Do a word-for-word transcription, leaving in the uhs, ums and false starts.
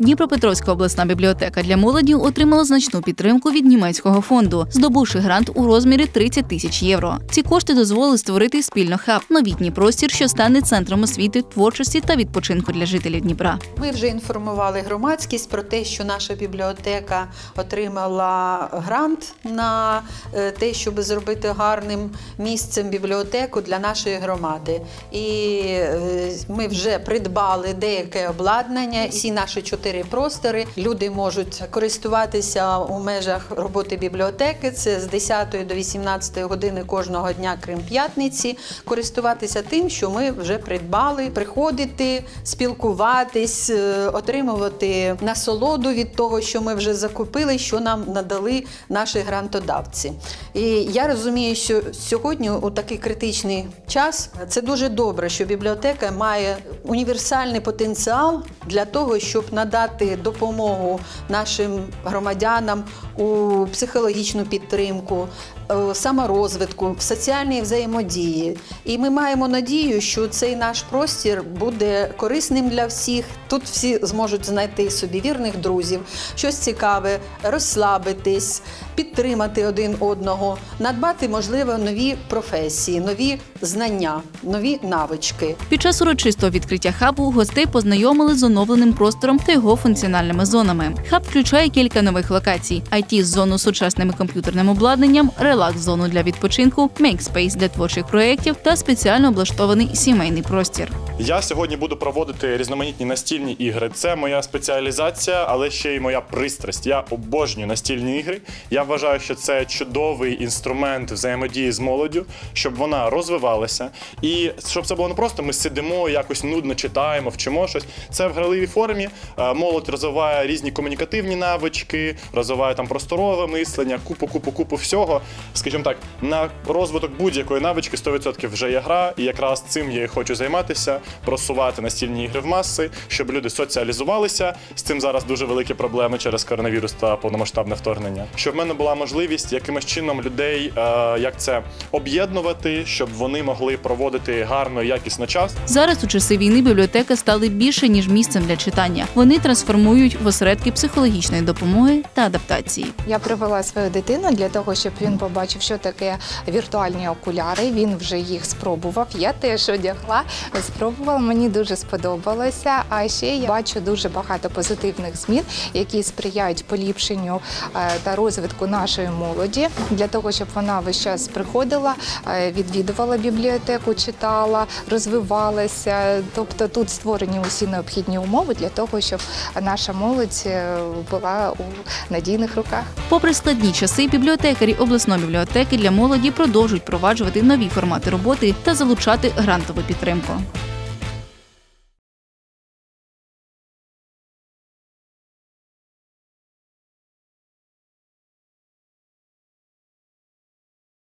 Дніпропетровська обласна бібліотека для молоді отримала значну підтримку від німецького фонду, здобувши грант у розмірі тридцять тисяч євро. Ці кошти дозволили створити спільно хаб – новітній простір, що стане центром освіти, творчості та відпочинку для жителів Дніпра. Ми вже інформували громадськість про те, що наша бібліотека отримала грант на те, щоб зробити гарним місцем бібліотеку для нашої громади. І ми вже придбали деяке обладнання, всі наші чотири простори. Люди можуть користуватися у межах роботи бібліотеки, це з десятої до вісімнадцятої години кожного дня, крім п'ятниці, користуватися тим, що ми вже придбали, приходити, спілкуватись, отримувати насолоду від того, що ми вже закупили, що нам надали наші грантодавці. І я розумію, що сьогодні у такий критичний час це дуже добре, що бібліотека має універсальний потенціал для того, щоб надати допомогу нашим громадянам у психологічну підтримку, саморозвитку, в соціальній взаємодії. І ми маємо надію, що цей наш простір буде корисним для всіх. Тут всі зможуть знайти собі вірних друзів, щось цікаве, розслабитись, підтримати один одного, надбати, можливо, нові професії, нові знання, нові навички. Під час урочистого відкриття хабу гостей познайомили з оновленим простором та його функціональними зонами. Хаб включає кілька нових локацій – ай ті-зону з сучасним комп'ютерним обладнанням, релакс-зону для відпочинку, мейкспейс для творчих проєктів та спеціально облаштований сімейний простір. Я сьогодні буду проводити різноманітні настільні ігри. Це моя спеціалізація, але ще й моя пристрасть. Я обожнюю настільні ігри. Я вважаю, що це чудовий інструмент взаємодії з молоддю, щоб вона розвивалася. І щоб це було не просто ми сидимо, якось нудно читаємо, вчимо щось. Це в гральовій формі. Молодь розвиває різні комунікативні навички, розвиває там просторове мислення, купу-купу-купу всього. Скажімо так, на розвиток будь-якої навички сто відсотків вже є гра, і якраз цим я і хочу займатися, просувати настільні ігри в маси, щоб люди соціалізувалися. З цим зараз дуже великі проблеми через коронавірус та повномасштабне вторгнення. Щоб в мене була можливість якимось чином людей, як це, об'єднувати, щоб вони могли проводити гарно і якісно час. Зараз у часи війни бібліотека стали більше, ніж місцем для читання. Вони трансформують в осередки психологічної допомоги та адаптації. Я привела свою дитину для того, щоб він побачив, що таке віртуальні окуляри. Він вже їх спробував. Я теж одягла, спробувала. Мені дуже сподобалося. А ще я бачу дуже багато позитивних змін, які сприяють поліпшенню та розвитку нашої молоді. Для того, щоб вона весь час приходила, відвідувала бібліотеку, читала, розвивалася. Тобто тут створені усі необхідні умови для того, щоб наша молодь була у надійних руках. Попри складні часи, бібліотекарі обласної бібліотеки для молоді продовжують впроваджувати нові формати роботи та залучати грантову підтримку.